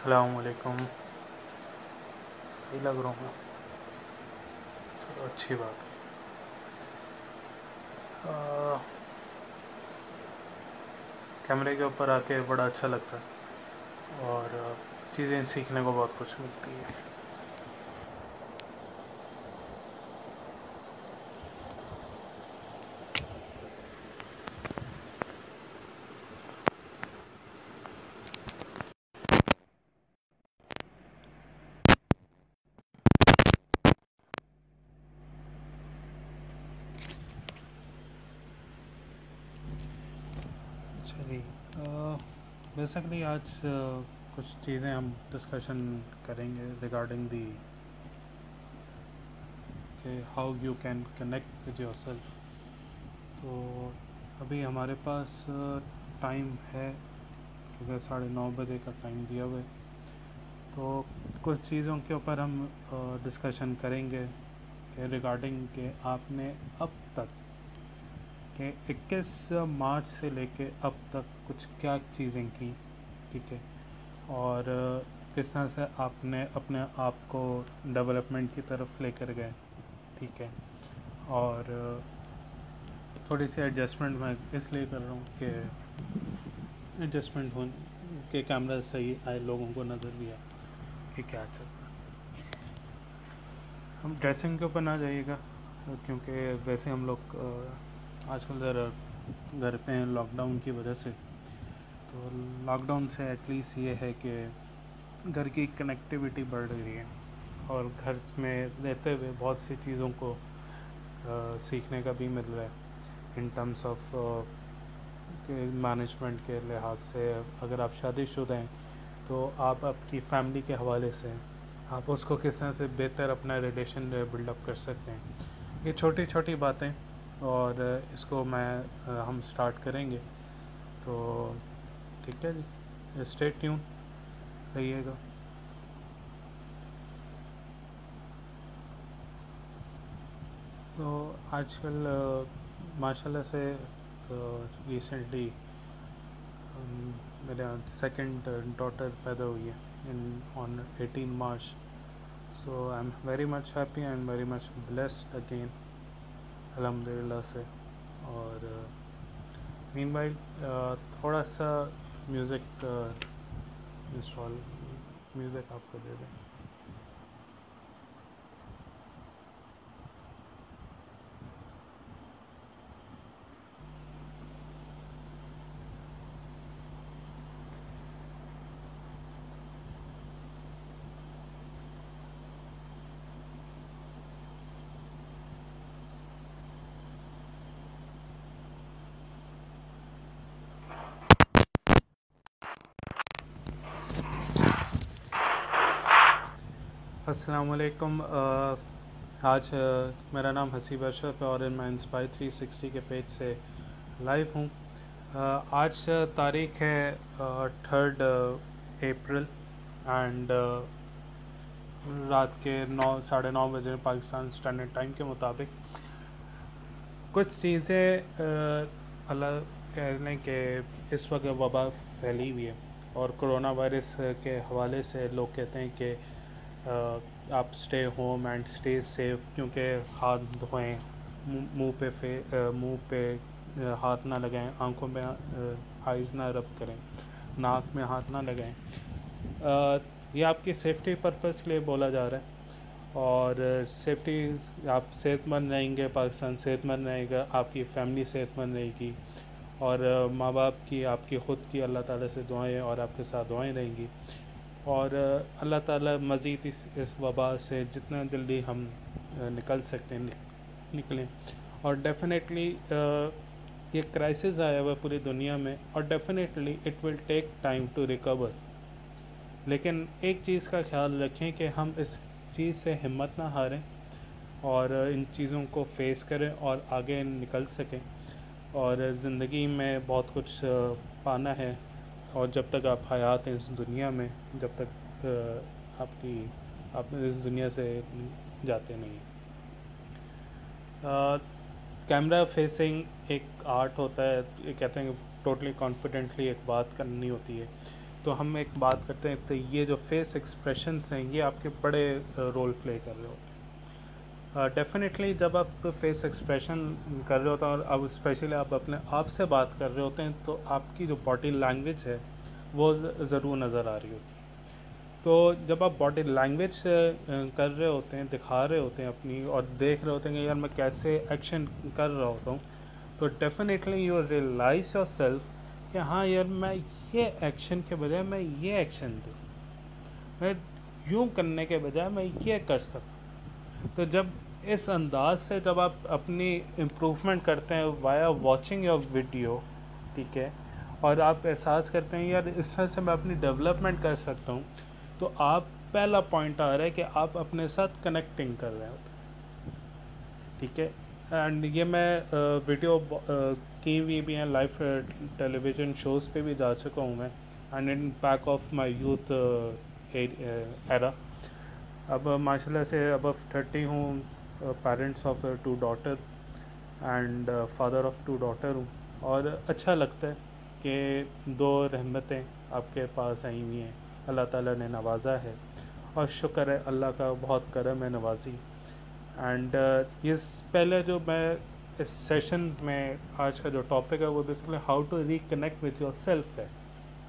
अस्सलामुअलैकुम। सही लग रहा हूँ। तो अच्छी बात है। कैमरे के ऊपर आके बड़ा अच्छा लगता है और चीज़ें सीखने को बहुत कुछ मिलती है। चलिए, बेसिकली आज कुछ चीज़ें हम डिस्कशन करेंगे रिगार्डिंग दी कि how you can connect with yourself. तो अभी हमारे पास टाइम है क्योंकि 9:30 का टाइम दिया हुआ है। तो कुछ चीज़ों के ऊपर हम डिस्कशन करेंगे कि रिगार्डिंग के आपने अब तक के 21 मार्च से लेके अब तक कुछ क्या चीज़ें की, ठीक है, और किस तरह से आपने अपने आप को डेवलपमेंट की तरफ लेकर गए, ठीक है। और थोड़ी सी एडजस्टमेंट मैं इसलिए कर रहा हूँ कि एडजस्टमेंट हो के कैमरा सही आए, लोगों को नज़र भी आए कि क्या चल रहा है। हम ड्रेसिंग के ऊपर ना जाइएगा क्योंकि वैसे हम लोग आजकल ज़रा घर पे हैं लॉकडाउन की वजह से। तो लॉकडाउन से एटलीस्ट ये है कि घर की कनेक्टिविटी बढ़ रही है और घर में रहते हुए बहुत सी चीज़ों को सीखने का भी मिल रहा है इन टर्म्स ऑफ मैनेजमेंट के लिहाज से। अगर आप शादीशुदा हैं तो आप आपकी फैमिली के हवाले से आप उसको किस तरह से बेहतर अपना रिलेशन बिल्डअप कर सकते हैं। ये छोटी छोटी बातें और इसको हम स्टार्ट करेंगे। तो ठीक है जी, स्टे ट्यून रहिएगा। तो आजकल माशाल्लाह से रिसेंटली मेरे सेकंड डॉटर पैदा हुई है in on 18 March. So I am very much happy, I am very much blessed again अल्हम्दुलिल्लाह से। और मीनवाइल थोड़ा सा म्यूज़िक इंस्टॉल म्यूज़िक आपको दे दें। अस्सलाम वालेकुम। आज मेरा नाम हसीब अशरफ है और मैं इंस्पायर 360 के पेज से लाइव हूँ। आज तारीख है 3 अप्रैल एंड रात के 9 साढ़े 9 बजे पाकिस्तान स्टैंडर्ड टाइम के मुताबिक कुछ चीज़ें अलग कह लें कि इस वक्त वबा फैली हुई है और कोरोना वायरस के हवाले से लोग कहते हैं कि आप stay home and stay safe, क्योंकि हाथ धोएं, मुंह पे हाथ ना लगाएं, आंखों में आइज़ ना रब करें, नाक में हाथ ना लगाएं। ये आपकी सेफ्टी पर्पज़ के लिए बोला जा रहा है और सेफ्टी आप सेहतमंद रहेंगे, पाकिस्तान सेहतमंद रहेगा, आपकी फैमिली सेहतमंद रहेगी और माँ बाप की, आपकी ख़ुद की अल्लाह ताला से दुआएं और आपके साथ दुआएं रहेंगी। और अल्लाह ताला मज़ीद इस वबा से जितना जल्दी हम निकल सकते हैं निकलें। और डेफिनेटली ये क्राइसिस आया हुआ पूरी दुनिया में और definitely it will take time to recover. लेकिन एक चीज़ का ख्याल रखें कि हम इस चीज़ से हिम्मत ना हारें और इन चीज़ों को फेस करें और आगे निकल सकें। और ज़िंदगी में बहुत कुछ पाना है और जब तक आप हयात हैं इस दुनिया में, जब तक आप इस दुनिया से जाते नहीं। कैमरा फेसिंग एक आर्ट होता है। ये कहते हैं कि टोटली कॉन्फिडेंटली एक बात करनी होती है तो हम एक बात करते हैं, तो ये जो फेस एक्सप्रेशंस हैं ये आपके बड़े रोल प्ले कर रहे होते हैं। डेफिनेटली जब आप फेस एक्सप्रेशन कर रहे होते हैं और अब स्पेशली आप अपने आप से बात कर रहे होते हैं, तो आपकी जो बॉडी लैंग्वेज है वो ज़रूर नज़र आ रही होती है। तो जब आप बॉडी लैंग्वेज कर रहे होते हैं, दिखा रहे होते हैं अपनी, और देख रहे होते हैं कि यार मैं कैसे एक्शन कर रहा होता हूँ, तो definitely you realize yourself कि हाँ यार मैं ये एक्शन के बजाय मैं ये एक्शन दूँ, मैं यूँ करने के बजाय मैं ये कर सकूँ। तो जब इस अंदाज से जब आप अपनी इम्प्रूवमेंट करते हैं वाया वॉचिंग योर वीडियो, ठीक है, और आप एहसास करते हैं यार इस तरह से मैं अपनी डेवलपमेंट कर सकता हूँ, तो आप पहला पॉइंट आ रहा है कि आप अपने साथ कनेक्टिंग कर रहे होते हैं, ठीक है। एंड ये मैं वीडियो की हुई भी हैं, लाइव टेलीविज़न शोज़ पे भी जा चुका हूँ मैं, and in back of my youth era. अब माशाल्लाह से अब 30 हूँ, parents of 2 daughter and father of 2 daughter हूँ, और अच्छा लगता है कि 2 रहमतें आपके पास आई हुई हैं, अल्लाह ताला ने नवाजा है, और शुक्र है अल्लाह का, बहुत करम है नवाजी। एंड ये पहले जो मैं इस सेशन में आज का जो टॉपिक है वो basically how to reconnect with yourself है।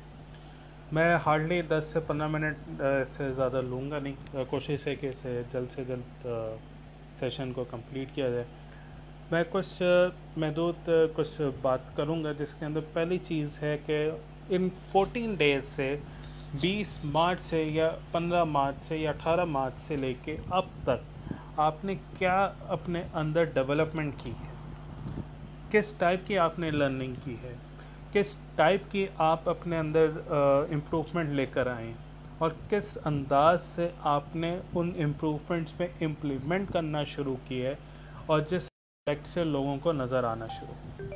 मैं हार्डली 10 से 15 मिनट से ज़्यादा लूँगा नहीं, कोशिश है कि इसे जल्द से जल्द सेशन को कंप्लीट किया जाए। मैं कुछ महदूद कुछ बात करूँगा, जिसके अंदर पहली चीज़ है कि इन 14 डेज से 20 मार्च से या 15 मार्च से या 18 मार्च से लेके अब तक आपने क्या अपने अंदर डेवलपमेंट की है, किस टाइप की आपने लर्निंग की है, किस टाइप की आप अपने अंदर इम्प्रूवमेंट लेकर आए, और किस अंदाज से आपने उन इम्प्रूवमेंट्स पे इम्प्लीमेंट करना शुरू किया है, और जिस इफेक्ट से लोगों को नज़र आना शुरू।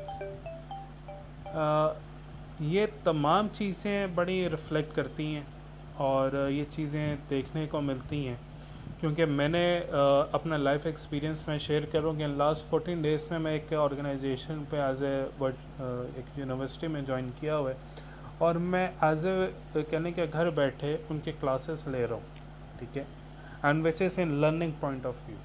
ये तमाम चीज़ें बड़ी रिफ्लेक्ट करती हैं और ये चीज़ें देखने को मिलती हैं, क्योंकि मैंने अपना लाइफ एक्सपीरियंस में शेयर करूँ कि लास्ट 14 डेज़ में मैं एक ऑर्गेनाइजेशन पे एज एक यूनिवर्सिटी में ज्वाइन किया हुआ है, और मैं एज कहने के घर बैठे उनके क्लासेस ले रहा हूँ, ठीक है, and which is in learning point of view.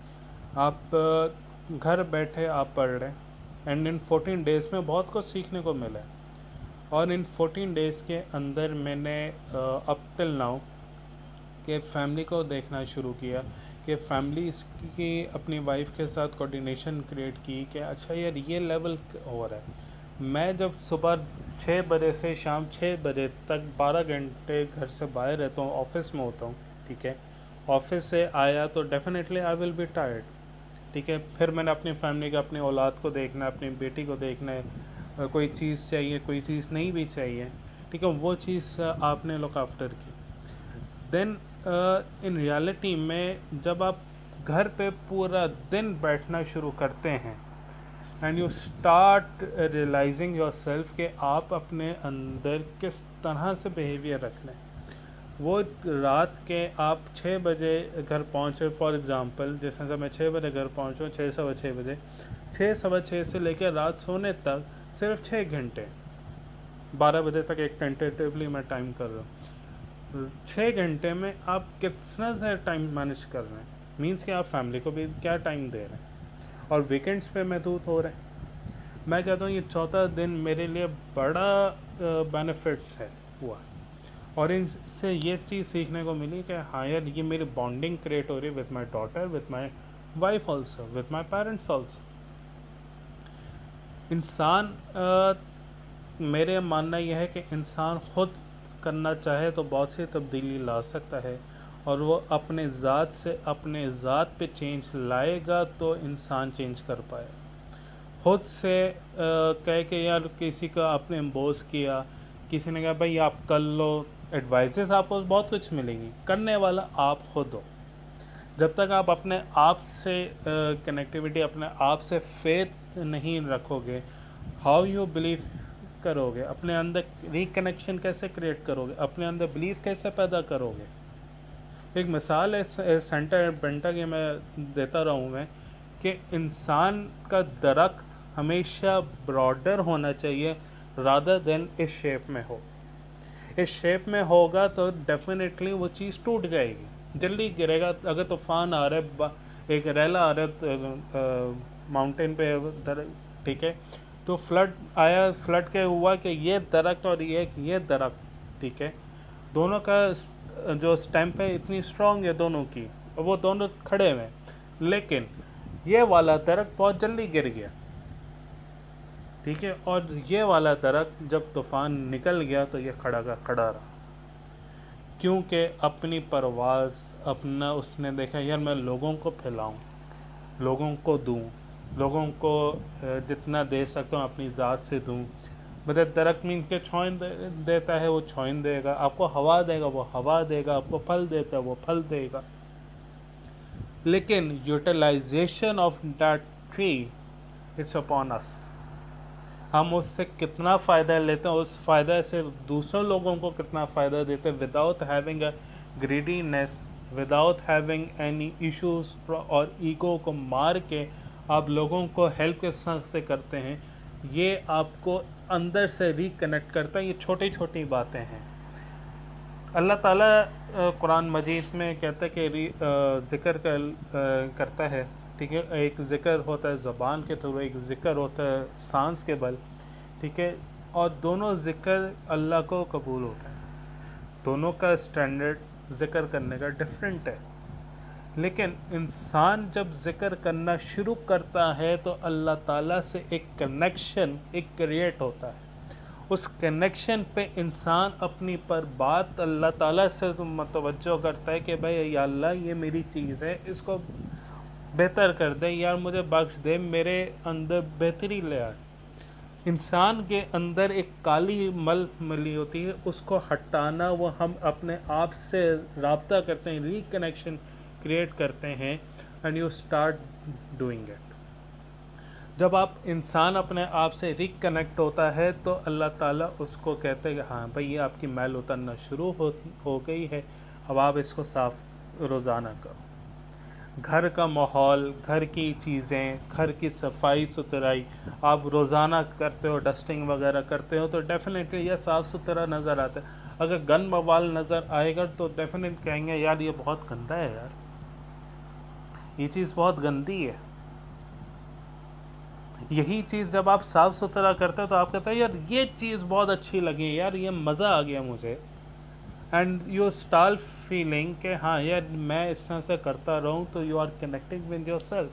आप घर बैठे आप पढ़ रहे हैं, एंड इन 14 डेज़ में बहुत कुछ सीखने को मिला है, और इन 14 डेज़ के अंदर मैंने अप टिल नाउ कि फैमिली को देखना शुरू किया, कि फैमिली की अपनी वाइफ के साथ कोऑर्डिनेशन क्रिएट की कि अच्छा यार ये लेवल हो रहा है। मैं जब सुबह 6 बजे से शाम 6 बजे तक 12 घंटे घर से बाहर रहता हूँ, ऑफिस में होता हूँ, ठीक है, ऑफिस से आया तो definitely I will be tired, ठीक है, फिर मैंने अपनी फैमिली का, अपनी औलाद को देखना है, अपनी बेटी को देखना है, कोई चीज़ चाहिए, कोई चीज़ नहीं भी चाहिए, ठीक है, वो चीज़ आपने लुक आफ्टर की। देन इन रियलिटी में जब आप घर पे पूरा दिन बैठना शुरू करते हैं, and you start realizing yourself कि आप अपने अंदर किस तरह से बिहेवियर रख लें। वो रात के आप 6 बजे घर पहुँचे, फॉर एग्ज़ाम्पल जैसे जब मैं 6 बजे घर पहुँचूँ, 6 सवा 6 बजे, 6 सवा 6 से लेकर रात सोने तक सिर्फ 6 घंटे, 12 बजे तक एक टेंटेटिवली मैं टाइम कर रहा हूँ। 6 घंटे में आप कितना सा टाइम मैनेज कर रहे हैं, मीन्स कि आप फैमिली को भी क्या टाइम दे रहे हैं, और वीकेंड्स पे महदूद हो रहे हैं। मैं कहता हूँ ये चौथा दिन मेरे लिए बड़ा बेनिफिट्स है हुआ, और इनसे ये चीज़ सीखने को मिली कि हाँ यार ये मेरी बॉन्डिंग क्रिएट हो रही है with my daughter, with my wife also, with my parents also. इंसान मेरे मानना यह है कि इंसान खुद करना चाहे तो बहुत सी तब्दीली ला सकता है, और वो अपने ज़ात से अपने ज़ात पे चेंज लाएगा तो इंसान चेंज कर पाए। खुद से कह के यार किसी का आपने इम्पोज किया, किसी ने कहा भाई आप कर लो, एडवाइसेस आपको बहुत कुछ मिलेंगी, करने वाला आप खुद हो। जब तक आप अपने आप से कनेक्टिविटी, अपने आप से फेथ नहीं रखोगे, हाउ यू बिलीव करोगे, अपने अंदर रिकनेक्शन कैसे क्रिएट करोगे, अपने अंदर बिलीफ कैसे पैदा करोगे। एक मिसाल है सेंटर बेंटा की मैं देता रहा हूँ मैं, कि इंसान का दरख्त हमेशा ब्रॉडर होना चाहिए रादर देन इस शेप में हो। इस शेप में होगा तो डेफिनेटली वो चीज़ टूट जाएगी, जल्दी गिरेगा। अगर तूफान आ रहा है, एक रैला आ रहा है माउंटेन पे उधर, ठीक है, तो फ्लड आया, फ्लड के हुआ कि ये दरख्त और ये दरख्त, ठीक है, दोनों का जो स्टैम्प है इतनी स्ट्रांग है दोनों की, और वो दोनों खड़े हुए, लेकिन ये वाला दरख्त बहुत जल्दी गिर गया, ठीक है, और ये वाला दरख्त जब तूफान निकल गया तो ये खड़ा का खड़ा रहा, क्योंकि अपनी परवाज़ अपना उसने देखा, यार मैं लोगों को फैलाऊं, लोगों को दूं, लोगों को जितना दे सकता हूँ अपनी ज़ात से दूं। मतलब दरख्त मीन के छाँव देता है, वो छाँव देगा, आपको हवा देगा, वो हवा देगा, आपको फल देता है, वो फल देगा। लेकिन utilization of that tree it's upon us, हम उससे कितना फ़ायदा लेते हैं, उस फ़ायदा से दूसरों लोगों को कितना फ़ायदा देते हैं, without having a greediness, without having any issues और ईगो को मार के आप लोगों को हेल्प के साथ से करते हैं। ये आपको अंदर से रिकनेक्ट करता है। ये छोटी छोटी बातें हैं। अल्लाह ताला कुरान मजीद में कहता है कि ज़िक्र करता है, ठीक है, एक ज़िक्र होता है ज़बान के थ्रू, एक ज़िक्र होता है सांस के बल, ठीक है, और दोनों ज़िक्र अल्लाह को कबूल होता है। दोनों का स्टैंडर्ड ज़िक्र करने का डिफरेंट है, लेकिन इंसान जब ज़िक्र करना शुरू करता है तो अल्लाह ताला से एक कनेक्शन एक क्रिएट होता है। उस कनेक्शन पे इंसान अपनी पर बात अल्लाह ताला से मतवज्जो करता है कि भाई या अल्लाह ये मेरी चीज़ है, इसको बेहतर कर दे, यार मुझे बख्श दे, मेरे अंदर बेहतरी ले आए। इंसान के अंदर एक काली मल मिली होती है, उसको हटाना, वो हम अपने आप से राब्ता करते हैं, रिकनेक्शन क्रिएट करते हैं, and you start doing it. जब आप इंसान अपने आप से रिकनेक्ट होता है तो अल्लाह ताला उसको कहते हैं कि हाँ भाई ये आपकी मैल उतरना शुरू हो गई है, अब आप इसको साफ रोज़ाना करो। घर का माहौल, घर की चीज़ें, घर की सफाई सुथराई आप रोज़ाना करते हो, डस्टिंग वगैरह करते हो, तो डेफिनेटली यह साफ़ सुथरा नज़र आता है। अगर गंद बवाल नज़र आएगा तो डेफिनेट कहेंगे यार ये बहुत गंदा है, यार ये चीज़ बहुत गंदी है। यही चीज़ जब आप साफ़ सुथरा करते हो तो आप कहते हो यार ये चीज़ बहुत अच्छी लगी, यार ये मज़ा आ गया मुझे, एंड यू स्टार्ट फीलिंग कि हाँ यार मैं इस तरह से करता रहूं, तो you are connecting with yourself.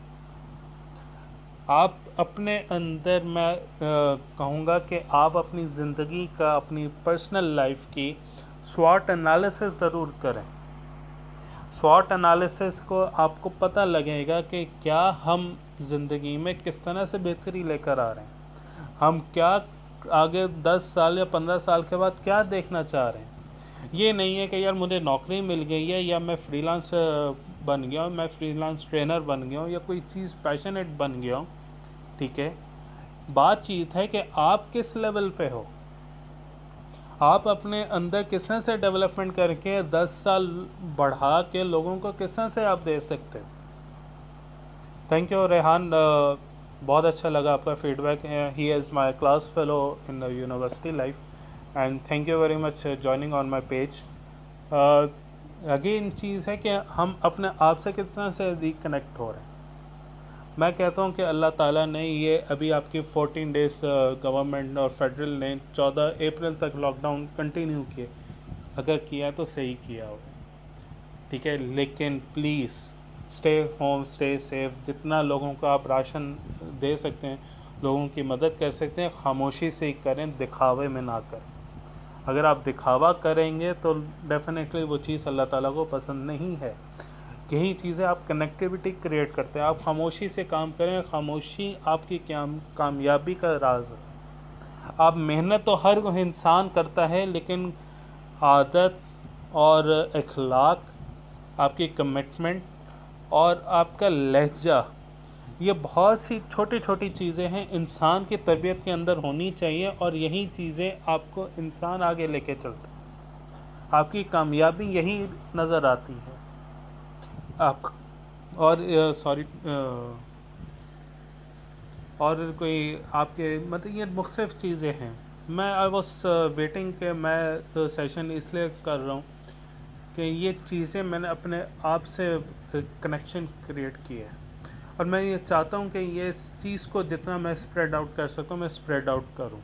आप अपने अंदर, मैं कहूँगा कि आप अपनी ज़िंदगी का, अपनी पर्सनल लाइफ की स्वॉट एनालिसिस ज़रूर करें। स्वॉट एनालिसिस को आपको पता लगेगा कि क्या हम ज़िंदगी में किस तरह से बेहतरी लेकर आ रहे हैं, हम क्या आगे 10 साल या 15 साल के बाद क्या देखना चाह रहे हैं। ये नहीं है कि यार मुझे नौकरी मिल गई है, या मैं फ्रीलांस बन गया हूँ, मैं फ्रीलांस ट्रेनर बन गया हूँ, या कोई चीज़ पैशनेट बन गया हूँ, ठीक है। बातचीत है कि आप किस लेवल पे हो, आप अपने अंदर किस तरह से डेवलपमेंट करके 10 साल बढ़ा के लोगों को किस तरह से आप दे सकते हो। थैंक यू रेहान, बहुत अच्छा लगा आपका feedback. He is my class fellow in the university life, and thank you very much joining on my page. Again चीज़ है कि हम अपने आप से कितना से रिकनेक्ट हो रहे हैं। मैं कहता हूँ कि अल्लाह ताला ने ये अभी आपकी 14 डेज़ गवर्नमेंट और फेडरल ने 14 अप्रैल तक लॉकडाउन कंटिन्यू किए, अगर किया तो सही किया हो, ठीक है। लेकिन please stay home, stay safe. जितना लोगों को आप राशन दे सकते हैं, लोगों की मदद कर सकते हैं, खामोशी से ही करें, दिखावे में ना करें। अगर आप दिखावा करेंगे तो डेफिनेटली वो चीज़ अल्लाह ताला को पसंद नहीं है। यही चीज़ें आप कनेक्टिविटी क्रिएट करते हैं। आप खामोशी से काम करें, खामोशी आपकी कामयाबी का राज है। आप मेहनत तो हर इंसान करता है, लेकिन आदत और इखलाक, आपकी कमिटमेंट और आपका लहजा, ये बहुत सी छोटी छोटी चीज़ें हैं इंसान की तरबियत के अंदर होनी चाहिए, और यही चीज़ें आपको इंसान आगे लेके चलते हैं। आपकी कामयाबी यही नज़र आती है। आप और सॉरी और कोई आपके मतलब ये मुख्तलिफ चीज़ें हैं मैं आई वॉज वेटिंग कि मैं सेशन इसलिए कर रहा हूँ कि ये चीज़ें मैंने अपने आप से कनेक्शन क्रिएट की है, और मैं ये चाहता हूँ कि ये इस चीज़ को जितना मैं स्प्रेड आउट कर सकूँ मैं स्प्रेड आउट करूँ।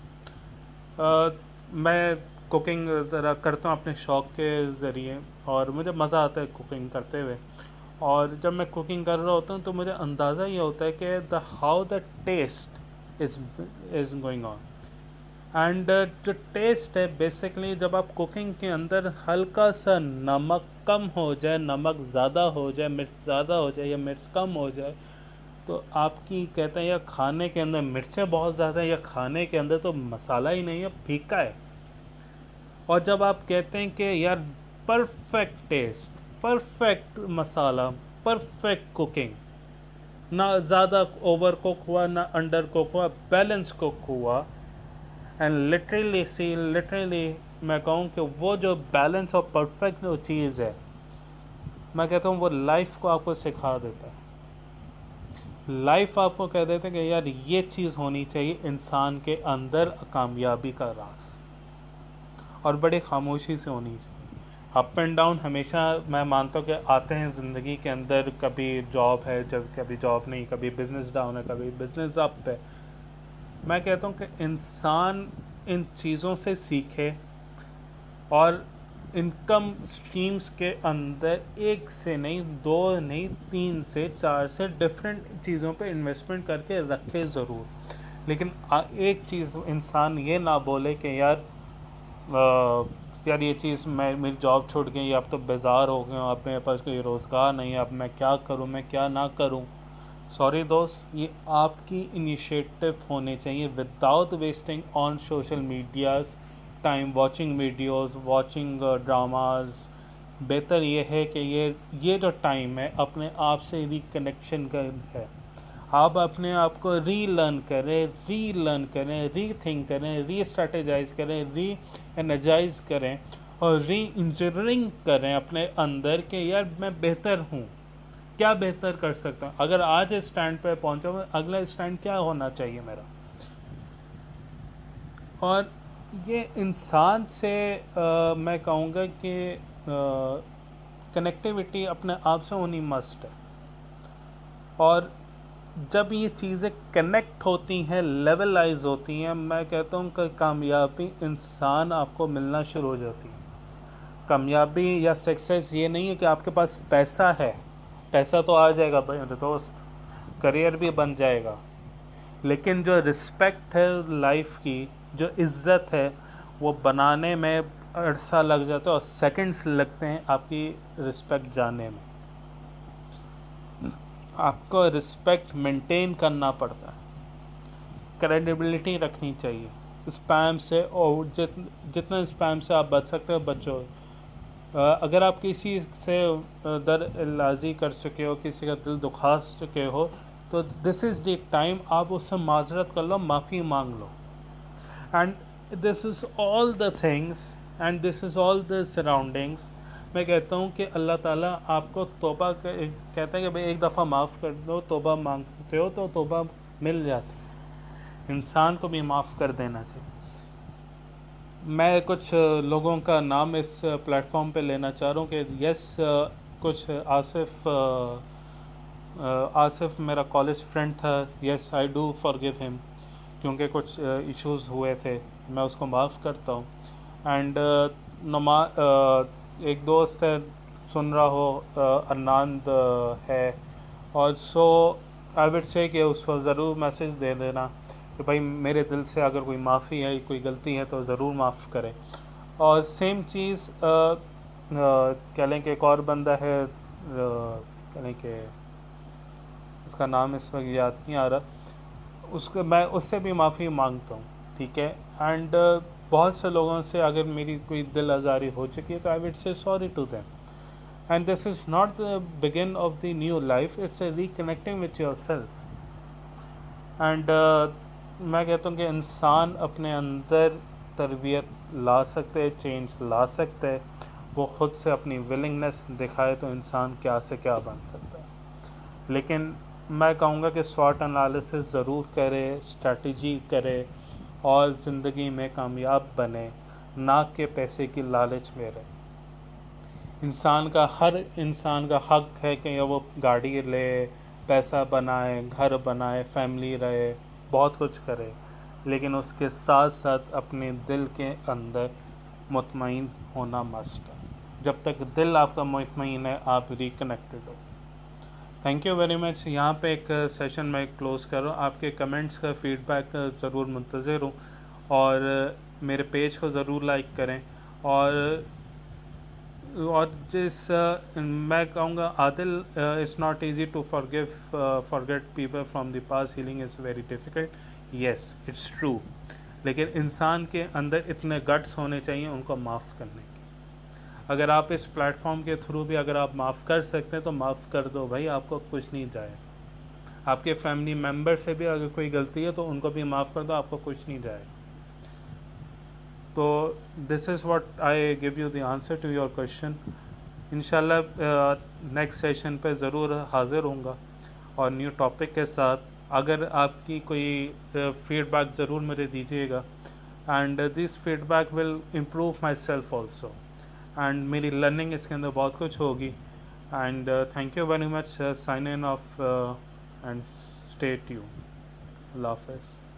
मैं कुकिंग ज़रा करता हूँ अपने शौक़ के ज़रिए, और मुझे मज़ा आता है कुकिंग करते हुए। और जब मैं कुकिंग कर रहा होता हूँ तो मुझे अंदाज़ा ये होता है कि the how the taste is going on. And जो टेस्ट है बेसिकली, जब आप कुकिंग के अंदर हल्का सा नमक कम हो जाए, नमक ज़्यादा हो जाए, मिर्च ज़्यादा हो जाए या मिर्च कम हो जाए, तो आपकी कहते हैं या खाने के अंदर मिर्चें बहुत ज़्यादा है या खाने के अंदर तो मसाला ही नहीं है, फीका है। और जब आप कहते हैं कि यार perfect taste, perfect masala, perfect cooking, ना ज़्यादा ओवर कुक हुआ ना अंडर कुक हुआ, बैलेंस कुक हुआ, एंड लिटरली मैं कहूँ कि वो जो बैलेंस और परफेक्ट जो चीज़ है, मैं कहता हूँ वो लाइफ को आपको सिखा देता है। लाइफ आपको कह देते हैं कि यार ये चीज़ होनी चाहिए इंसान के अंदर कामयाबी का राज, और बड़ी खामोशी से होनी चाहिए। अप एंड डाउन हमेशा मैं मानता हूँ कि आते हैं ज़िंदगी के अंदर, कभी जॉब है, जब कभी जॉब नहीं, कभी बिजनेस डाउन है, कभी बिजनेस अप है। मैं कहता हूँ कि इंसान इन चीज़ों से सीखे और इनकम स्ट्रीम्स के अंदर एक से नहीं, दो नहीं, तीन से चार से डिफरेंट चीज़ों पे इन्वेस्टमेंट करके रखे ज़रूर। लेकिन एक चीज़ इंसान ये ना बोले कि यार ये चीज़ मेरी जॉब छूट गई, अब तो बेजार हो गया, अब मेरे पास कोई रोज़गार नहीं है, अब मैं क्या करूं, मैं क्या ना करूं। सॉरी दोस्त, ये आपकी इनिशिएटिव होने चाहिए without wasting on social medias time, watching videos, watching dramas. बेहतर ये है कि ये जो टाइम है अपने आप से रिकनेक्शन का है। आप अपने आप को रीलर्न करें, रीथिंक करें, री स्ट्रेटेजाइज करें, री एनर्जाइज करें और री इंजीनियरिंग करें अपने अंदर कि यार मैं बेहतर हूँ, क्या बेहतर कर सकता हूँ। अगर आज इस स्टैंड पे पहुँचा हूँ, अगला स्टैंड क्या होना चाहिए मेरा। और ये इंसान से मैं कहूँगा कि कनेक्टिविटी अपने आप से होनी मस्ट है। और जब ये चीज़ें कनेक्ट होती हैं, लेवलाइज होती हैं, मैं कहता हूँ कि कामयाबी इंसान आपको मिलना शुरू हो जाती है। कामयाबी या सक्सेस ये नहीं है कि आपके पास पैसा है, पैसा तो आ जाएगा भाई दोस्त, करियर भी बन जाएगा, लेकिन जो रिस्पेक्ट है लाइफ की, जो इज्जत है, वो बनाने में अरसा लग जाता है और सेकंड्स लगते हैं आपकी रिस्पेक्ट जाने में। आपको रिस्पेक्ट मेंटेन करना पड़ता है, क्रेडिबिलिटी रखनी चाहिए। स्पैम से, और जितना स्पैम से आप बच सकते हो बचो। अगर आप किसी से दरअज़ी कर चुके हो, किसी का दिल दुखा चुके हो, तो दिस इज़ द टाइम आप उससे माजरत कर लो, माफ़ी मांग लो। And this is all the things and this is all the surroundings. मैं कहता हूँ कि अल्लाह ताला आपको तौबा कहता है कि भाई एक दफ़ा माफ़ कर दो, तौबा मांगते हो तो तौबा मिल जाती है। इंसान को भी माफ़ कर देना चाहिए। मैं कुछ लोगों का नाम इस प्लेटफॉर्म पे लेना चाह रहा हूँ कि यस, कुछ आसिफ मेरा कॉलेज फ्रेंड था, yes I do forgive him, क्योंकि कुछ इश्यूज़ हुए थे, मैं उसको माफ़ करता हूँ। एंड एक दोस्त है, सुन रहा हो, अरनांद है, और सो आई विड से कि उसको ज़रूर मैसेज दे देना कि भाई मेरे दिल से अगर कोई माफ़ी है, कोई गलती है तो ज़रूर माफ़ करें। और सेम चीज़ कह लें कि एक और बंदा है, कह लें कि उसका नाम इस वक्त याद नहीं आ रहा, उसको मैं उससे भी माफ़ी मांगता हूँ, ठीक है। एंड बहुत से लोगों से अगर मेरी कोई दिल आज़ारी हो चुकी है तो I would say sorry to them, and this is not the begin of the new life, it's a reconnecting with yourself. एंड मैं कहता हूँ कि इंसान अपने अंदर तरबियत ला सकते हैं, चेंज ला सकते हैं, वो ख़ुद से अपनी विलिंगनेस दिखाए तो इंसान क्या से क्या बन सकता है। लेकिन मैं कहूँगा कि स्वॉट एनालिसिस ज़रूर करे, स्ट्रैटेजी करे, और ज़िंदगी में कामयाब बने, ना के पैसे की लालच में रहे। हर इंसान का हक है कि वो गाड़ी ले, पैसा बनाए, घर बनाए, फैमिली रहे, बहुत कुछ करे, लेकिन उसके साथ साथ अपने दिल के अंदर मुतमईन होना मस्ट है। जब तक दिल आपका मुतमईन है, आप रिकनेक्टेड हो। Thank you very much. यहाँ पे एक सेशन मैं क्लोज कर रहा हूँ। आपके कमेंट्स का फीडबैक ज़रूर मुंतज़िर हूँ, और मेरे पेज को ज़रूर लाइक करें। और जिस मैं कहूँगा, Adil, it's not easy to forget people from the past, healing is very difficult, yes it's true, लेकिन इंसान के अंदर इतने गट्स होने चाहिए उनको माफ़ करने के। अगर आप इस प्लेटफॉर्म के थ्रू भी अगर आप माफ़ कर सकते हैं तो माफ़ कर दो भाई, आपको कुछ नहीं जाए। आपके फैमिली मेम्बर से भी अगर कोई गलती है तो उनको भी माफ़ कर दो, आपको कुछ नहीं जाए। तो this is what I give you the answer to your question. इंशाल्लाह नेक्स्ट सेशन पे ज़रूर हाज़िर होऊंगा और न्यू टॉपिक के साथ। अगर आपकी कोई फीडबैक ज़रूर मुझे दीजिएगा, and this feedback will improve myself also, and मेरी लर्निंग इसके अंदर बहुत कुछ होगी। And thank you very much. Sign in off and stay tuned. अल्लाह हाफ़िज़।